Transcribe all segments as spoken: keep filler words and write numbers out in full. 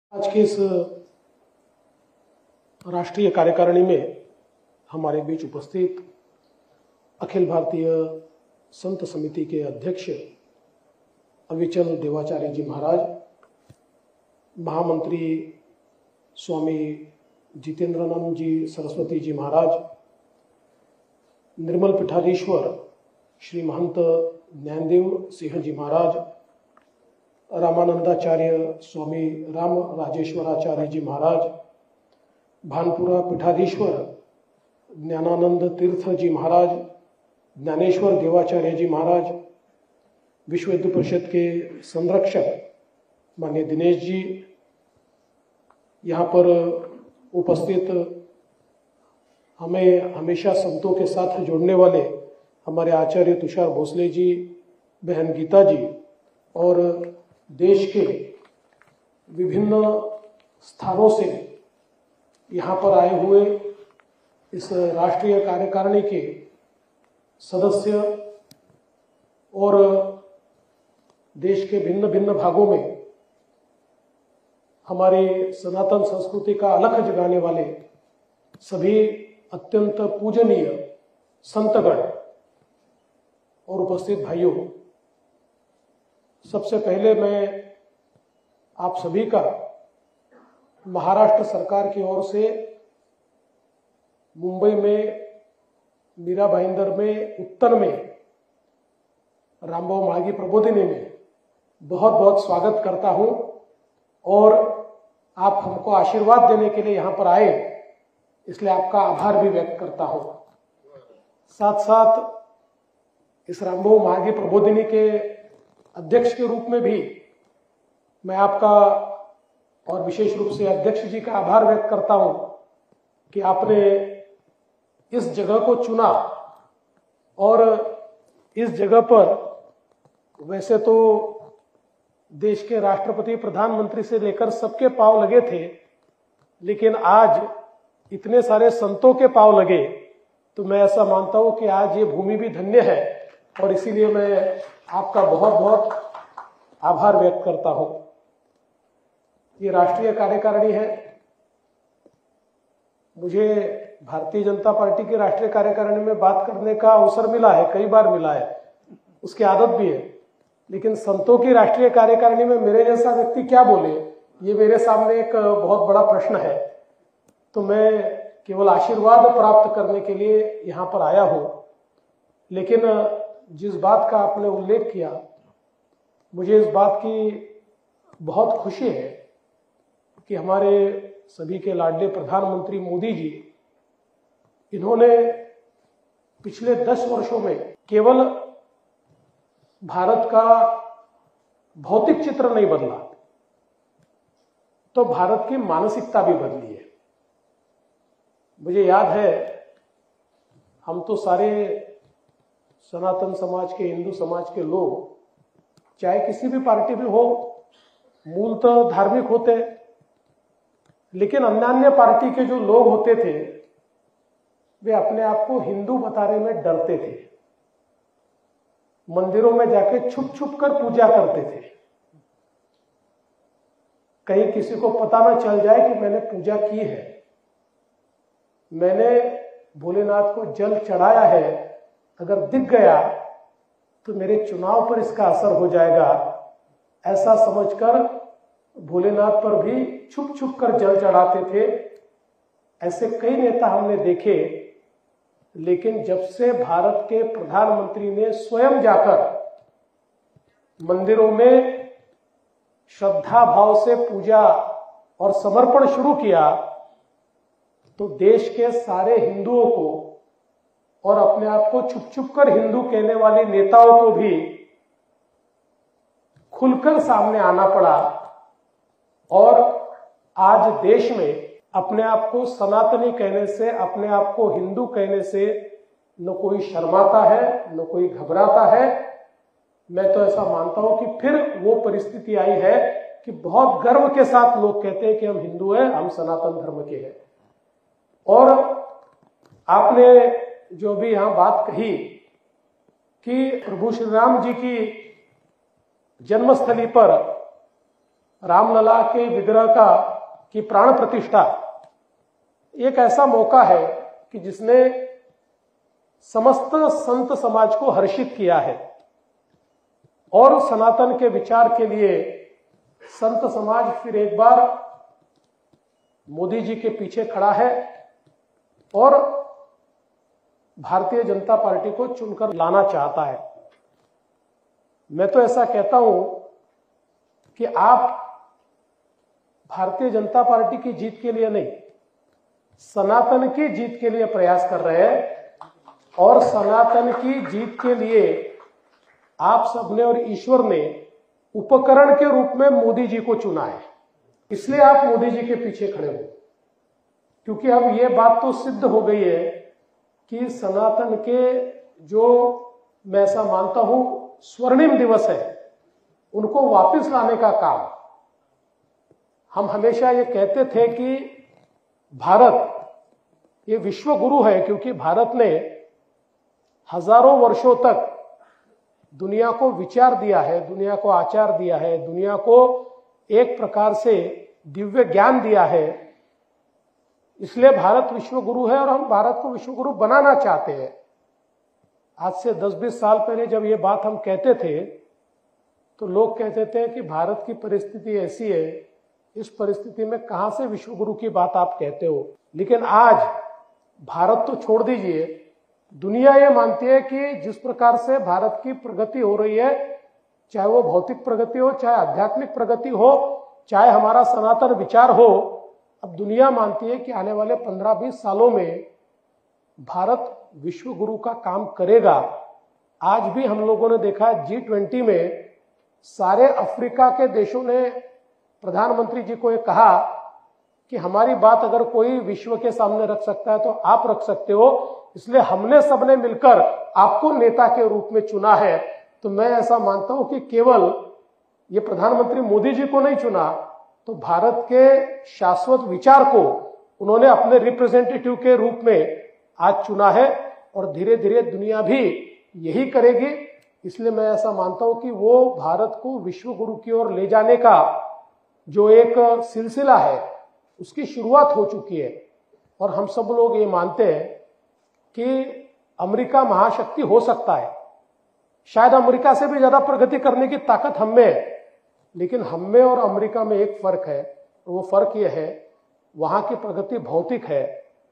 आज के इस राष्ट्रीय कार्यकारिणी में हमारे बीच उपस्थित अखिल भारतीय संत समिति के अध्यक्ष अविचल देवाचार्य जी महाराज, महामंत्री स्वामी जितेंद्रानंद जी सरस्वती जी महाराज, निर्मल पीठाधीश्वर श्री महंत ज्ञानदेव सिंह जी महाराज, रामानंदाचार्य स्वामी राम राजेश्वराचार्य जी महाराज, भानपुरा पीठाधीश्वर ज्ञानानंद तीर्थ जी महाराज, ज्ञानेश्वर देवाचार्य जी महाराज, विश्व हिंदू परिषद के संरक्षक माननीय दिनेश जी, यहाँ पर उपस्थित हमें हमेशा संतों के साथ जोड़ने वाले हमारे आचार्य तुषार भोसले जी, बहन गीता जी और देश के विभिन्न स्थानों से यहाँ पर आए हुए इस राष्ट्रीय कार्यकारिणी के सदस्य और देश के भिन्न भिन्न भागों में हमारी सनातन संस्कृति का अलख जगाने वाले सभी अत्यंत पूजनीय संतगण और उपस्थित भाइयों, सबसे पहले मैं आप सभी का महाराष्ट्र सरकार की ओर से मुंबई में मीरा भाईंदर में उत्तर में रामभाऊ म्हाळगी प्रबोधिनी में बहुत बहुत स्वागत करता हूं और आप हमको आशीर्वाद देने के लिए यहां पर आए, इसलिए आपका आभार भी व्यक्त करता हूं। साथ साथ इस रामभाऊ म्हाळगी प्रबोधिनी के अध्यक्ष के रूप में भी मैं आपका और विशेष रूप से अध्यक्ष जी का आभार व्यक्त करता हूं कि आपने इस जगह को चुना और इस जगह पर वैसे तो देश के राष्ट्रपति प्रधानमंत्री से लेकर सबके पांव लगे थे, लेकिन आज इतने सारे संतों के पांव लगे तो मैं ऐसा मानता हूं कि आज ये भूमि भी धन्य है और इसीलिए मैं आपका बहुत बहुत आभार व्यक्त करता हूं। ये राष्ट्रीय कार्यकारिणी है। मुझे भारतीय जनता पार्टी की राष्ट्रीय कार्यकारिणी में बात करने का अवसर मिला है, कई बार मिला है, उसकी आदत भी है, लेकिन संतों की राष्ट्रीय कार्यकारिणी में मेरे जैसा व्यक्ति क्या बोले, ये मेरे सामने एक बहुत बड़ा प्रश्न है। तो मैं केवल आशीर्वाद प्राप्त करने के लिए यहाँ पर आया हूं, लेकिन जिस बात का आपने उल्लेख किया, मुझे इस बात की बहुत खुशी है कि हमारे सभी के लाडले प्रधानमंत्री मोदी जी, इन्होंने पिछले दस वर्षों में केवल भारत का भौतिक चित्र नहीं बदला, तो भारत की मानसिकता भी बदली है। मुझे याद है, हम तो सारे सनातन समाज के, हिंदू समाज के लोग, चाहे किसी भी पार्टी में हो, मूलतः धार्मिक होते, लेकिन अन्य अन्य पार्टी के जो लोग होते थे वे अपने आप को हिंदू बताने में डरते थे, मंदिरों में जाके छुप छुप कर पूजा करते थे, कहीं किसी को पता ना चल जाए कि मैंने पूजा की है, मैंने भोलेनाथ को जल चढ़ाया है, अगर दिख गया तो मेरे चुनाव पर इसका असर हो जाएगा, ऐसा समझकर भोलेनाथ पर भी छुप छुप कर जल चढ़ाते थे। ऐसे कई नेता हमने देखे, लेकिन जब से भारत के प्रधानमंत्री ने स्वयं जाकर मंदिरों में श्रद्धा भाव से पूजा और समर्पण शुरू किया, तो देश के सारे हिंदुओं को और अपने आप को छुप छुप कर हिंदू कहने वाले नेताओं को भी खुलकर सामने आना पड़ा और आज देश में अपने आप को सनातनी कहने से, अपने आप को हिंदू कहने से न कोई शर्माता है, न कोई घबराता है। मैं तो ऐसा मानता हूं कि फिर वो परिस्थिति आई है कि बहुत गर्व के साथ लोग कहते हैं कि हम हिंदू हैं, हम सनातन धर्म के हैं। और आपने जो भी यहां बात कही कि प्रभु श्री राम जी की जन्मस्थली पर रामलला के विग्रह का की प्राण प्रतिष्ठा एक ऐसा मौका है कि जिसने समस्त संत समाज को हर्षित किया है और सनातन के विचार के लिए संत समाज फिर एक बार मोदी जी के पीछे खड़ा है और भारतीय जनता पार्टी को चुनकर लाना चाहता है। मैं तो ऐसा कहता हूं कि आप भारतीय जनता पार्टी की जीत के लिए नहीं, सनातन की जीत के लिए प्रयास कर रहे हैं और सनातन की जीत के लिए आप सबने और ईश्वर ने उपकरण के रूप में मोदी जी को चुना है। इसलिए आप मोदी जी के पीछे खड़े हो, क्योंकि अब यह बात तो सिद्ध हो गई है कि सनातन के जो मैं ऐसा मानता हूं स्वर्णिम दिवस है, उनको वापस लाने का काम। हम हमेशा ये कहते थे कि भारत ये विश्व गुरु है, क्योंकि भारत ने हजारों वर्षों तक दुनिया को विचार दिया है, दुनिया को आचार दिया है, दुनिया को एक प्रकार से दिव्य ज्ञान दिया है। इसलिए भारत विश्व गुरु है और हम भारत को विश्व गुरु बनाना चाहते हैं। आज से दस बीस साल पहले जब ये बात हम कहते थे तो लोग कहते थे कि भारत की परिस्थिति ऐसी है, इस परिस्थिति में कहां से विश्व गुरु की बात आप कहते हो। लेकिन आज भारत तो छोड़ दीजिए, दुनिया ये मानती है कि जिस प्रकार से भारत की प्रगति हो रही है, चाहे वो भौतिक प्रगति हो, चाहे आध्यात्मिक प्रगति हो, चाहे हमारा सनातन विचार हो, अब दुनिया मानती है कि आने वाले पंद्रह बीस सालों में भारत विश्व गुरु का काम करेगा। आज भी हम लोगों ने देखा जी ट्वेंटी में सारे अफ्रीका के देशों ने प्रधानमंत्री जी को ये कहा कि हमारी बात अगर कोई विश्व के सामने रख सकता है तो आप रख सकते हो, इसलिए हमने सबने मिलकर आपको नेता के रूप में चुना है। तो मैं ऐसा मानता हूं कि केवल ये प्रधानमंत्री मोदी जी को नहीं चुना, तो भारत के शाश्वत विचार को उन्होंने अपने रिप्रेजेंटेटिव के रूप में आज चुना है और धीरे धीरे दुनिया भी यही करेगी। इसलिए मैं ऐसा मानता हूं कि वो भारत को विश्व गुरु की ओर ले जाने का जो एक सिलसिला है उसकी शुरुआत हो चुकी है। और हम सब लोग ये मानते हैं कि अमेरिका महाशक्ति हो सकता है, शायद अमेरिका से भी ज्यादा प्रगति करने की ताकत हम में है, लेकिन हम में और अमेरिका में एक फर्क है, वो फर्क ये है वहां की प्रगति भौतिक है।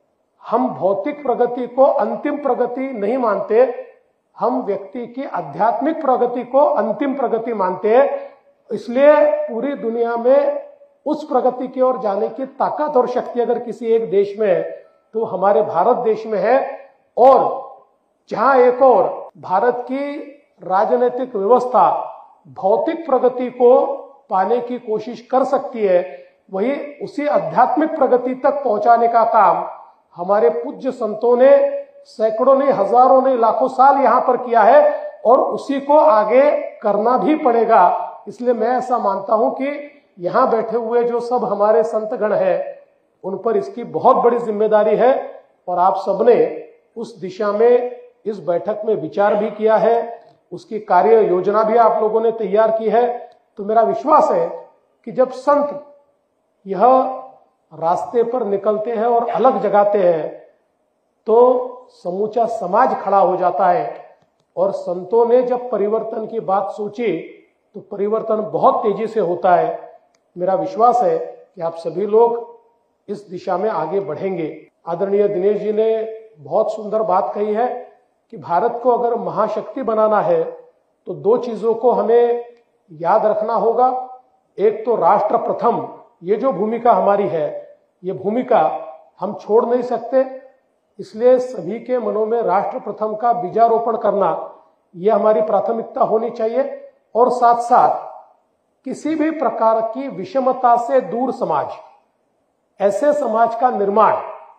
हम भौतिक प्रगति को अंतिम प्रगति नहीं मानते, हम व्यक्ति की आध्यात्मिक प्रगति को अंतिम प्रगति मानते हैं। इसलिए पूरी दुनिया में उस प्रगति की ओर जाने की ताकत और शक्ति अगर किसी एक देश में है तो हमारे भारत देश में है। और जहां एक और भारत की राजनीतिक व्यवस्था भौतिक प्रगति को पाने की कोशिश कर सकती है, वही उसी आध्यात्मिक प्रगति तक पहुंचाने का काम हमारे पूज्य संतों ने सैकड़ों ने, हजारों ने, लाखों साल यहां पर किया है और उसी को आगे करना भी पड़ेगा। इसलिए मैं ऐसा मानता हूं कि यहां बैठे हुए जो सब हमारे संतगण हैं उन पर इसकी बहुत बड़ी जिम्मेदारी है और आप सबने उस दिशा में इस बैठक में विचार भी किया है, उसकी कार्य योजना भी आप लोगों ने तैयार की है। तो मेरा विश्वास है कि जब संत यह रास्ते पर निकलते हैं और अलग जगाते हैं तो समूचा समाज खड़ा हो जाता है। और संतों ने जब परिवर्तन की बात सोची तो परिवर्तन बहुत तेजी से होता है। मेरा विश्वास है कि आप सभी लोग इस दिशा में आगे बढ़ेंगे। आदरणीय दिनेश जी ने बहुत सुंदर बात कही है कि भारत को अगर महाशक्ति बनाना है तो दो चीजों को हमें याद रखना होगा। एक तो राष्ट्र प्रथम, ये जो भूमिका हमारी है, ये भूमिका हम छोड़ नहीं सकते। इसलिए सभी के मनों में राष्ट्र प्रथम का बीजारोपण करना यह हमारी प्राथमिकता होनी चाहिए। और साथ साथ किसी भी प्रकार की विषमता से दूर समाज, ऐसे समाज का निर्माण,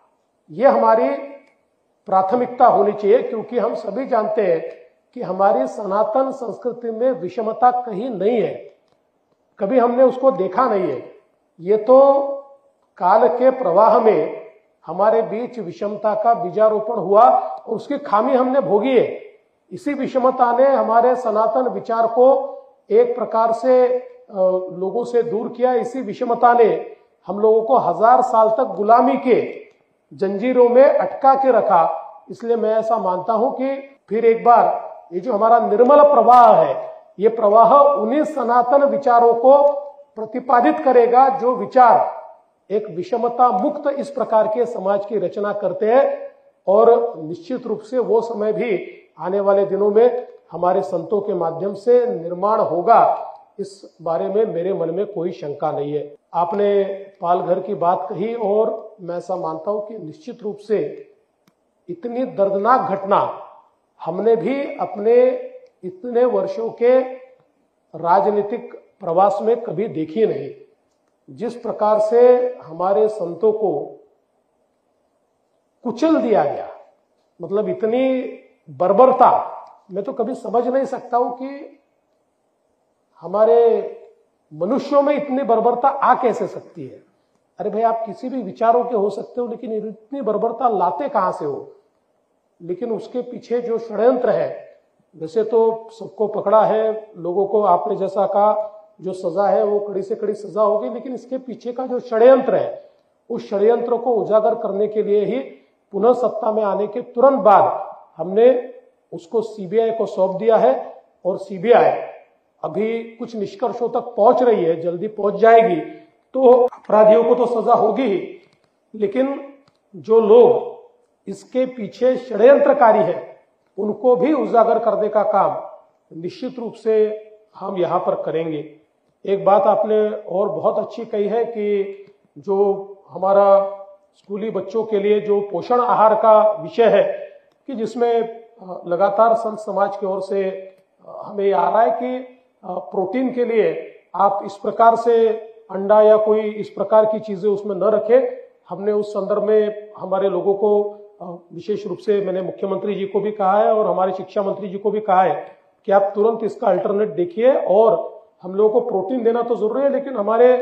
यह हमारी प्राथमिकता होनी चाहिए। क्योंकि हम सभी जानते हैं कि हमारी सनातन संस्कृति में विषमता कहीं नहीं है, कभी हमने उसको देखा नहीं है। ये तो काल के प्रवाह में हमारे बीच विषमता का बीजारोपण हुआ और उसकी खामी हमने भोगी है। इसी विषमता ने हमारे सनातन विचार को एक प्रकार से लोगों से दूर किया। इसी विषमता ने हम लोगों को हजार साल तक गुलामी के जंजीरों में अटका के रखा। इसलिए मैं ऐसा मानता हूं कि फिर एक बार ये जो हमारा निर्मल प्रवाह है, ये प्रवाह उन्हीं सनातन विचारों को प्रतिपादित करेगा जो विचार एक विषमता मुक्त इस प्रकार के समाज की रचना करते हैं। और निश्चित रूप से वो समय भी आने वाले दिनों में हमारे संतों के माध्यम से निर्माण होगा, इस बारे में मेरे मन में कोई शंका नहीं है। आपने पालघर की बात कही और मैं ऐसा मानता हूं कि निश्चित रूप से इतनी दर्दनाक घटना हमने भी अपने इतने वर्षों के राजनीतिक प्रवास में कभी देखी नहीं। जिस प्रकार से हमारे संतों को कुचल दिया गया, मतलब इतनी बर्बरता मैं तो कभी समझ नहीं सकता हूं कि हमारे मनुष्यों में इतनी बर्बरता आ कैसे सकती है। अरे भाई, आप किसी भी विचारों के हो सकते हो, लेकिन इतनी बर्बरता लाते कहां से हो। लेकिन उसके पीछे जो षड्यंत्र है, वैसे तो सबको पकड़ा है, लोगों को आपने जैसा कहा जो सजा है वो कड़ी से कड़ी सजा होगी, लेकिन इसके पीछे का जो षड्यंत्र है, उस षड्यंत्र को उजागर करने के लिए ही पुनः सत्ता में आने के तुरंत बाद हमने उसको सीबीआई को सौंप दिया है। और सीबीआई अभी कुछ निष्कर्षों तक पहुंच रही है, जल्दी पहुंच जाएगी, तो अपराधियों को तो सजा होगी ही, लेकिन जो लोग इसके पीछे षड्यंत्रकारी है उनको भी उजागर करने का काम निश्चित रूप से हम यहां पर करेंगे। एक बात आपने और बहुत अच्छी कही है कि जो हमारा स्कूली बच्चों के लिए जो पोषण आहार का विषय है, कि जिसमें लगातार संत समाज की ओर से हमें ये आ रहा है कि प्रोटीन के लिए आप इस प्रकार से अंडा या कोई इस प्रकार की चीजें उसमें न रखें। हमने उस संदर्भ में हमारे लोगों को विशेष रूप से मैंने मुख्यमंत्री जी को भी कहा है और हमारे शिक्षा मंत्री जी को भी कहा है कि आप तुरंत इसका अल्टरनेट देखिए। और हम लोगों को प्रोटीन देना तो जरूरी है, लेकिन हमारे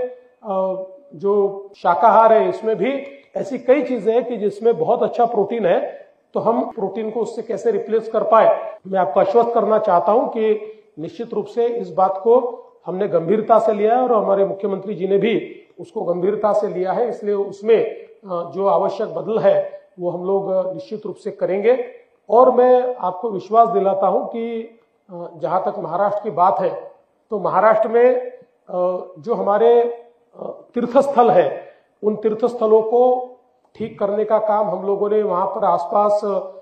जो शाकाहार है इसमें भी ऐसी कई चीजें हैं कि जिसमें बहुत अच्छा प्रोटीन है, तो हम प्रोटीन को उससे कैसे रिप्लेस कर पाए। मैं आपको आश्वस्त करना चाहता हूं कि निश्चित रूप से इस बात को हमने गंभीरता से लिया है और हमारे मुख्यमंत्री जी ने भी उसको गंभीरता से लिया है। इसलिए उसमें जो आवश्यक बदल है वो हम लोग निश्चित रूप से करेंगे। और मैं आपको विश्वास दिलाता हूं कि जहां तक महाराष्ट्र की बात है, तो महाराष्ट्र में जो हमारे तीर्थस्थल है, उन तीर्थस्थलों को ठीक करने का काम हम लोगों ने वहां पर आसपास,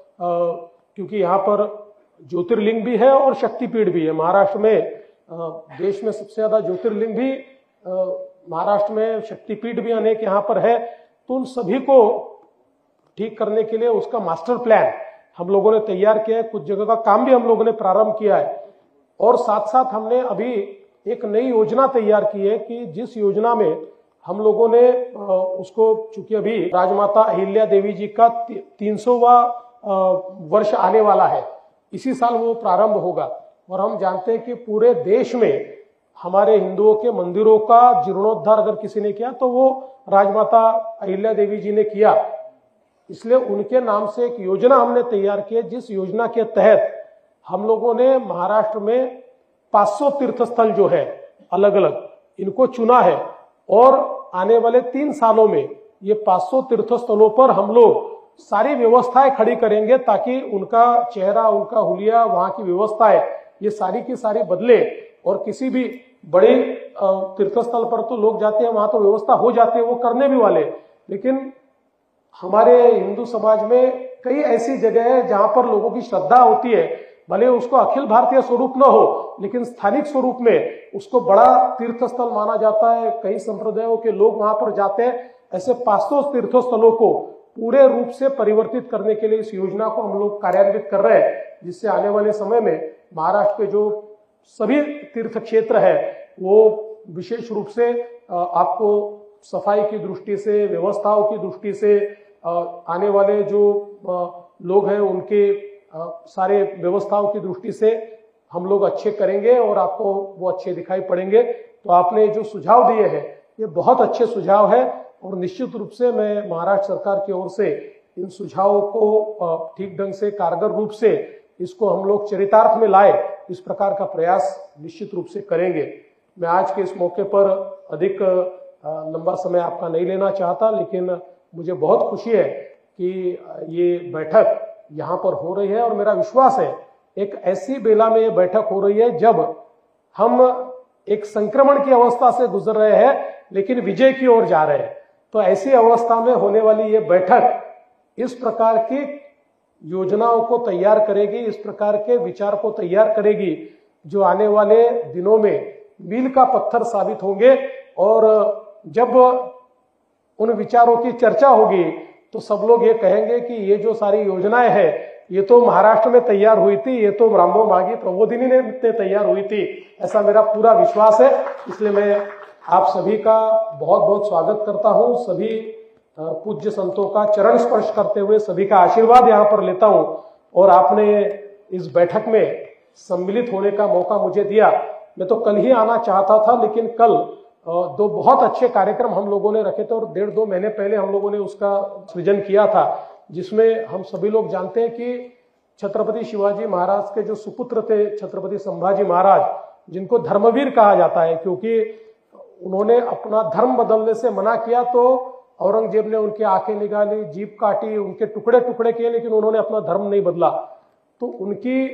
क्योंकि यहाँ पर ज्योतिर्लिंग भी है और शक्तिपीठ भी है। महाराष्ट्र में देश में सबसे ज्यादा ज्योतिर्लिंग भी महाराष्ट्र में, शक्तिपीठ भी अनेक यहाँ पर है। तो उन सभी को ठीक करने के लिए उसका मास्टर प्लान हम लोगों ने तैयार किया है। कुछ जगह का काम भी हम लोगों ने प्रारंभ किया है और साथ साथ हमने अभी एक नई योजना तैयार की है कि जिस योजना में हम लोगों ने उसको, चूंकि अभी राजमाता अहिल्या देवी जी का तीन सौवां वर्ष आने वाला है, इसी साल वो प्रारंभ होगा। और हम जानते हैं कि पूरे देश में हमारे हिंदुओं के मंदिरों का जीर्णोद्धार अगर किसी ने किया तो वो राजमाता अहिल्या देवी जी ने किया। इसलिए उनके नाम से एक योजना हमने तैयार की है, जिस योजना के तहत हम लोगों ने महाराष्ट्र में पाँच सौ तीर्थस्थल जो है अलग अलग, इनको चुना है और आने वाले तीन सालों में ये पाँच सौ तीर्थस्थलों पर हम लोग सारी व्यवस्थाएं खड़ी करेंगे ताकि उनका चेहरा, उनका हुलिया, वहां की व्यवस्थाएं, ये सारी की सारी बदले। और किसी भी बड़े तीर्थस्थल पर तो लोग जाते हैं, वहां तो व्यवस्था हो जाती है, वो करने भी वाले। लेकिन हमारे हिंदू समाज में कई ऐसी जगह है जहां पर लोगों की श्रद्धा होती है, भले उसको अखिल भारतीय स्वरूप न हो, लेकिन स्थानिक स्वरूप में उसको बड़ा तीर्थस्थल माना जाता है। कई संप्रदायों के लोग वहां पर जाते हैं। ऐसे पाँच सौ तीर्थस्थलों को पूरे रूप से परिवर्तित करने के लिए इस योजना को हम लोग कार्यान्वित कर रहे हैं, जिससे आने वाले समय में महाराष्ट्र के जो सभी तीर्थ क्षेत्र है वो विशेष रूप से आपको सफाई की दृष्टि से, व्यवस्थाओं की दृष्टि से, आने वाले जो लोग हैं उनके सारे व्यवस्थाओं की दृष्टि से हम लोग अच्छे करेंगे और आपको वो अच्छे दिखाई पड़ेंगे। तो आपने जो सुझाव दिए हैं ये बहुत अच्छे सुझाव है और निश्चित रूप से मैं महाराष्ट्र सरकार की ओर से इन सुझावों को ठीक ढंग से, कारगर रूप से इसको हम लोग चरितार्थ में लाए, इस प्रकार का प्रयास निश्चित रूप से करेंगे। मैं आज के इस मौके पर अधिक लंबा समय आपका नहीं लेना चाहता, लेकिन मुझे बहुत खुशी है कि ये बैठक यहाँ पर हो रही है और मेरा विश्वास है एक ऐसी बेला में ये बैठक हो रही है जब हम एक संक्रमण की अवस्था से गुजर रहे हैं लेकिन विजय की ओर जा रहे हैं। तो ऐसी अवस्था में होने वाली ये बैठक इस प्रकार की योजनाओं को तैयार करेगी, इस प्रकार के विचार को तैयार करेगी जो आने वाले दिनों में मील का पत्थर साबित होंगे। और जब उन विचारों की चर्चा होगी तो सब लोग ये कहेंगे कि ये जो सारी योजनाएं हैं ये तो महाराष्ट्र में तैयार हुई थी, ये तो रामभाऊ म्हाळगी प्रबोधिनी ने तैयार हुई थी, ऐसा मेरा पूरा विश्वास है। इसलिए मैं आप सभी का बहुत बहुत स्वागत करता हूं, सभी पूज्य संतों का चरण स्पर्श करते हुए सभी का आशीर्वाद यहाँ पर लेता हूं। और आपने इस बैठक में सम्मिलित होने का मौका मुझे दिया। मैं तो कल ही आना चाहता था, लेकिन कल दो बहुत अच्छे कार्यक्रम हम लोगों ने रखे थे और डेढ़ दो महीने पहले हम लोगों ने उसका सृजन किया था, जिसमें हम सभी लोग जानते हैं कि छत्रपति शिवाजी महाराज के जो सुपुत्र थे छत्रपति संभाजी महाराज, जिनको धर्मवीर कहा जाता है क्योंकि उन्होंने अपना धर्म बदलने से मना किया तो औरंगजेब ने उनकी आंखें निकाली, जीभ काटी, उनके टुकड़े टुकड़े किए, लेकिन उन्होंने अपना धर्म नहीं बदला। तो उनकी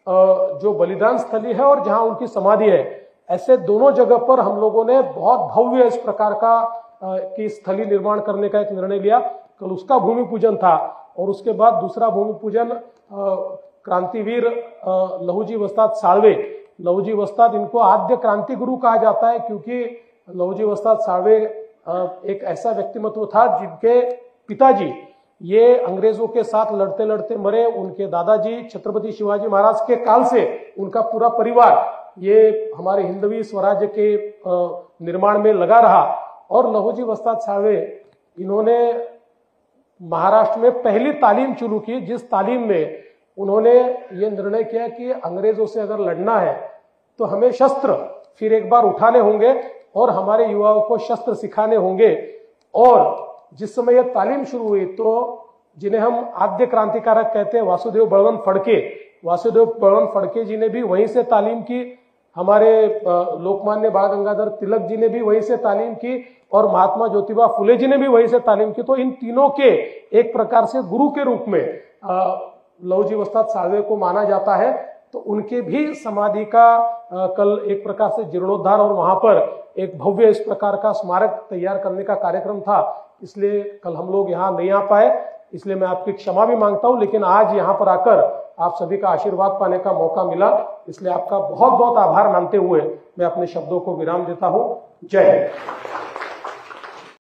जो बलिदान स्थली है और जहां उनकी समाधि है, ऐसे दोनों जगह पर हम लोगों ने बहुत भव्य इस प्रकार का की स्थली निर्माण करने का एक निर्णय लिया। कल उसका भूमि पूजन था और उसके बाद दूसरा भूमि पूजन क्रांतिवीर लहूजी वस्ताद साळवे, लहूजी वस्ताद इनको आद्य क्रांति गुरु कहा जाता है क्योंकि लहूजी वस्ताद साळवे एक ऐसा व्यक्तिमत्व था जिनके पिताजी ये अंग्रेजों के साथ लड़ते लड़ते मरे। उनके दादाजी छत्रपति शिवाजी महाराज के काल से उनका पूरा परिवार ये हमारे हिंदवी स्वराज्य के निर्माण में लगा रहा। और लहूजी वस्ताद साळवे इन्होंने महाराष्ट्र में पहली तालीम शुरू की, जिस तालीम में उन्होंने ये निर्णय किया कि अंग्रेजों से अगर लड़ना है तो हमें शस्त्र फिर एक बार उठाने होंगे और हमारे युवाओं को शस्त्र सिखाने होंगे। और जिस समय यह तालीम शुरू हुई तो जिन्हें हम आद्य क्रांतिकारक कहते हैं वासुदेव बळवंत फडके, वासुदेव बळवंत फडके जी ने भी वहीं से तालीम की, हमारे लोकमान्य बाल गंगाधर तिलक जी ने भी वहीं से तालीम की और महात्मा ज्योतिबा फुले जी ने भी वहीं से तालीम की। तो इन तीनों के एक प्रकार से गुरु के रूप में लहूजी वस्ताद साळवे को माना जाता है। तो उनके भी समाधि का कल एक प्रकार से जीर्णोद्धार और वहां पर एक भव्य इस प्रकार का स्मारक तैयार करने का कार्यक्रम था, इसलिए कल हम लोग यहाँ नहीं आ पाए, इसलिए मैं आपकी क्षमा भी मांगता हूं। लेकिन आज यहाँ पर आकर आप सभी का आशीर्वाद पाने का मौका मिला, इसलिए आपका बहुत बहुत आभार मानते हुए मैं अपने शब्दों को विराम देता हूं। जय हिंद।